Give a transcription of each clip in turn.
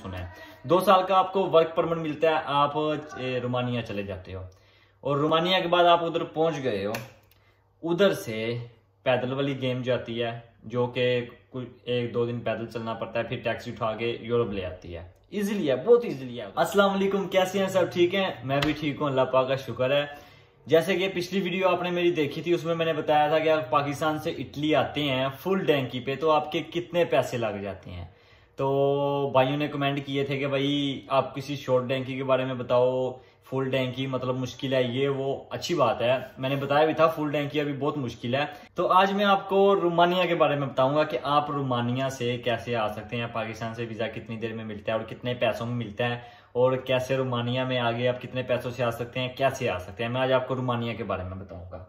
सुना है। 2 साल का आपको वर्क परमिट मिलता है, आप रोमानिया चले जाते हो और रोमानिया के बाद आप उधर पहुंच गए हो। उधर से पैदल वाली गेम जाती है, जो कि कुछ 1-2 दिन पैदल चलना पड़ता है, फिर टैक्सी उठा के यूरोप ले आती है। इजीली है, बहुत इजीली है। अस्सलाम वालेकुम, कैसे हैं सब? ठीक हैं? मैं भी ठीक हूँ, अल्लाह पाक का शुक्र है। जैसे कि पिछली वीडियो आपने मेरी देखी थी, उसमें मैंने बताया था कि आप पाकिस्तान से इटली आते हैं फुल टैंकी पे तो आपके कितने पैसे लग जाते हैं। तो भाइयों ने कमेंट किए थे कि भाई आप किसी शॉर्ट टैंकी के बारे में बताओ, फुल टैंकी मतलब मुश्किल है, ये वो। अच्छी बात है, मैंने बताया भी था फुल टैंकी अभी बहुत मुश्किल है। तो आज मैं आपको रोमानिया के बारे में बताऊंगा कि आप रोमानिया से कैसे आ सकते हैं, पाकिस्तान से वीजा कितनी देर में मिलता है और कितने पैसों में मिलता है, और कैसे रोमानिया में आगे आप कितने पैसों से आ सकते हैं, कैसे आ सकते हैं। मैं आज आपको रोमानिया के बारे में बताऊंगा।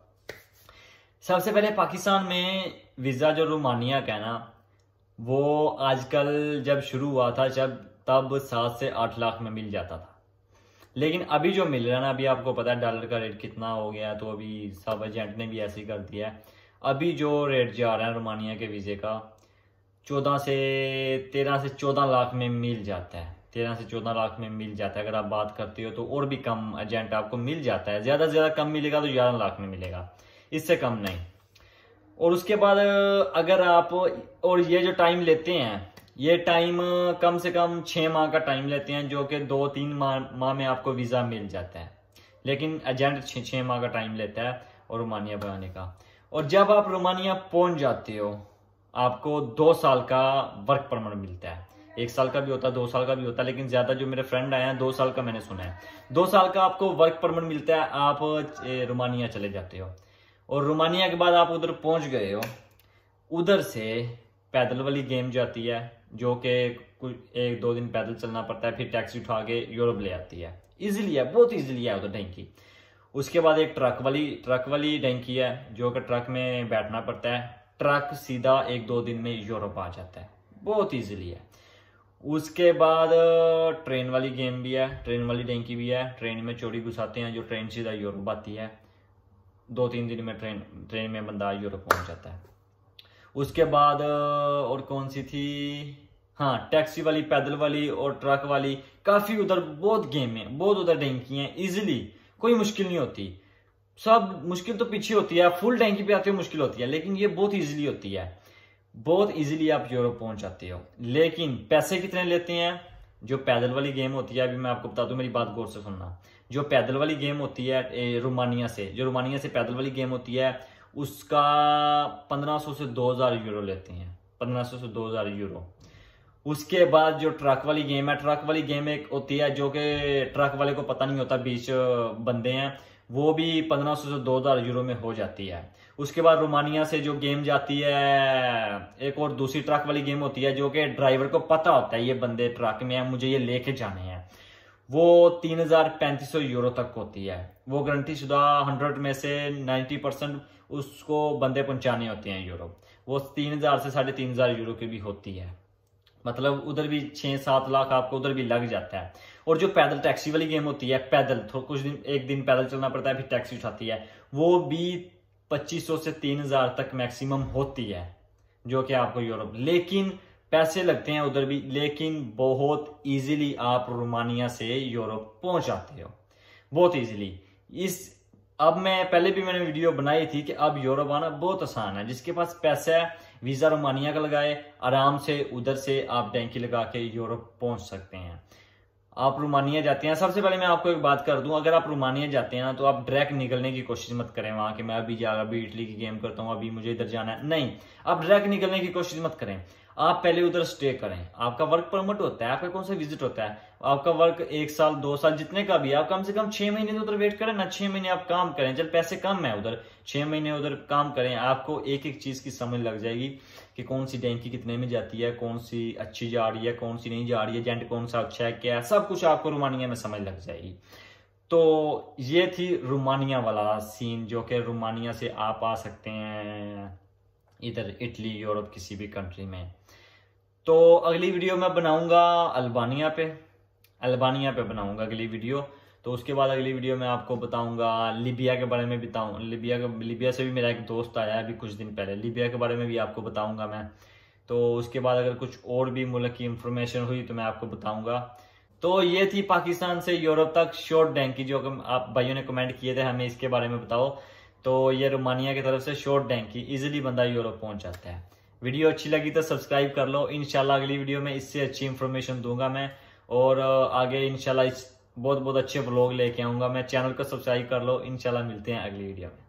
सबसे पहले पाकिस्तान में वीजा जो रोमानिया का है ना, वो आजकल जब शुरू हुआ था तब 7 से 8 लाख में मिल जाता था। लेकिन अभी जो मिल रहा है ना, अभी आपको पता है डॉलर का रेट कितना हो गया, तो अभी सब एजेंट ने भी ऐसे ही कर दिया है। अभी जो रेट जा रहा है रोमानिया के वीजे का 13 से 14 लाख में मिल जाता है। 13 से 14 लाख में मिल जाता है। अगर आप बात करते हो तो और भी कम एजेंट आपको मिल जाता है, ज्यादा से ज्यादा कम मिलेगा तो 11 लाख में मिलेगा, इससे कम नहीं। और उसके बाद अगर आप, और ये जो टाइम लेते हैं, ये टाइम कम से कम 6 माह का टाइम लेते हैं, जो कि 2-3 माह में आपको वीजा मिल जाता है। लेकिन एजेंट 6 माह का टाइम लेता है और रोमानिया पर आने का। और जब आप रोमानिया पहुंच जाते हो, आपको 2 साल का वर्क परमिट मिलता है। 1 साल का भी होता है, 2 साल का भी होता है, लेकिन ज्यादा जो मेरे फ्रेंड आए हैं 2 साल का मैंने सुना है। 2 साल का आपको वर्क परमिट मिलता है, आप रोमानिया चले जाते हो और रोमानिया के बाद आप उधर पहुंच गए हो। उधर से पैदल वाली गेम जाती है, जो कि कुछ 1-2 दिन पैदल चलना पड़ता है, फिर टैक्सी उठा के यूरोप ले आती है। इजीली है, बहुत इजीली है उधर टैंकी। उसके बाद एक ट्रक वाली टैंकी है, जो कि ट्रक में बैठना पड़ता है। ट्रक सीधा 1-2 दिन में यूरोप आ जाता है, बहुत इजीली है। उसके बाद ट्रेन वाली गेम भी है, ट्रेन वाली टैंकी भी है। ट्रेन में चोरी घुसाते हैं, जो ट्रेन सीधा यूरोप आती है। 2-3 दिन में ट्रेन में बंदा यूरोप पहुंच जाता है। उसके बाद और कौन सी थी, हाँ, टैक्सी वाली, पैदल वाली और ट्रक वाली, काफी उधर बहुत गेम है, बहुत उधर टैंकी है। इजीली कोई मुश्किल नहीं होती। सब मुश्किल तो पीछे होती है, फुल टैंकी पे आते हो मुश्किल होती है, लेकिन ये बहुत इजीली होती है। बहुत इजीली आप यूरोप पहुंच जाते हो। लेकिन पैसे कितने लेते हैं? जो पैदल वाली गेम होती है, अभी मैं आपको बता दूं, मेरी बात गौर से सुनना। जो पैदल वाली गेम होती है रोमानिया से पैदल वाली गेम होती है, उसका 1500 से 2000 यूरो लेते हैं। 1500 से 2000 यूरो। उसके बाद जो ट्रक वाली गेम है, ट्रक वाली गेम एक होती है, जो कि ट्रक वाले को पता नहीं होता, 20 बंदे हैं, वो भी 1500 से 2000 यूरो में हो जाती है। उसके बाद रोमानिया से जो गेम जाती है, एक और दूसरी ट्रक वाली गेम होती है, जो कि ड्राइवर को पता होता है ये बंदे ट्रक में है, मुझे ये लेके जाने हैं। वो 3500 यूरो तक होती है। वो गारंटी शुदा 100 में से 90% उसको बंदे पहुंचाने होते हैं यूरो। वो 3000 से 3500 यूरो की भी होती है। मतलब उधर भी 6-7 लाख आपको उधर भी लग जाता है। और जो पैदल टैक्सी वाली गेम होती है, पैदल कुछ दिन, 1 दिन पैदल चलना पड़ता है, फिर टैक्सी उठाती है, वो भी 2500 से 3000 तक मैक्सिमम होती है, जो कि आपको यूरोप। लेकिन पैसे लगते हैं उधर भी, लेकिन बहुत इजीली आप रोमानिया से यूरोप पहुंच जाते हो, बहुत इजीली। अब मैं पहले भी मैंने वीडियो बनाई थी कि अब यूरोप आना बहुत आसान है। जिसके पास पैसा है, वीजा रोमानिया का लगाए, आराम से उधर से आप टैंकी लगा के यूरोप पहुंच सकते हैं। आप रोमानिया जाते हैं, सबसे पहले मैं आपको एक बात कर दूं, अगर आप रोमानिया जाते हैं ना, तो आप डायरेक्ट निकलने की कोशिश मत करें वहां कि मैं अभी इटली की गेम करता हूं, अभी मुझे इधर जाना है। नहीं, आप डायरेक्ट निकलने की कोशिश मत करें। आप पहले उधर स्टे करें। आपका वर्क परमिट होता है, आपका कौन सा विजिट होता है, आपका वर्क 1 साल 2 साल जितने का भी, आप कम से कम 6 महीने तो उधर वेट करें ना। 6 महीने आप काम करें, चल पैसे कम है उधर, 6 महीने उधर काम करें। आपको एक एक चीज की समझ लग जाएगी कि कौन सी टैंकी कितने में जाती है, कौन सी अच्छी जा रही है, कौन सी नहीं जा रही है, एजेंट कौन सा अच्छा है, क्या है, सब कुछ आपको रोमानिया में समझ लग जाएगी। तो ये थी रोमानिया वाला सीन, जो कि रोमानिया से आप आ सकते हैं इधर इटली, यूरोप, किसी भी कंट्री में। तो अगली वीडियो मैं बनाऊंगा अल्बानिया पे बनाऊंगा अगली वीडियो। तो उसके बाद अगली वीडियो में आपको बताऊंगा लीबिया के बारे में बताऊं। लीबिया से भी मेरा एक दोस्त आया है अभी कुछ दिन पहले, लीबिया के बारे में भी आपको बताऊंगा मैं। तो उसके बाद अगर कुछ और भी मुल्क की इंफॉर्मेशन हुई तो मैं आपको बताऊंगा। तो ये थी पाकिस्तान से यूरोप तक शॉर्ट डैंकी, जो आप भाइयों ने कमेंट किए थे हमें इसके बारे में बताओ। तो ये रोमानिया की तरफ से शॉर्ट डैंकी, इजीली बंदा यूरोप पहुंच जाता है। वीडियो अच्छी लगी तो सब्सक्राइब कर लो। इंशाल्लाह अगली वीडियो में इससे अच्छी इंफॉर्मेशन दूंगा मैं, और आगे इंशाल्लाह बहुत बहुत अच्छे व्लॉग लेके आऊंगा मैं। चैनल को सब्सक्राइब कर लो। इंशाल्लाह मिलते हैं अगली वीडियो में।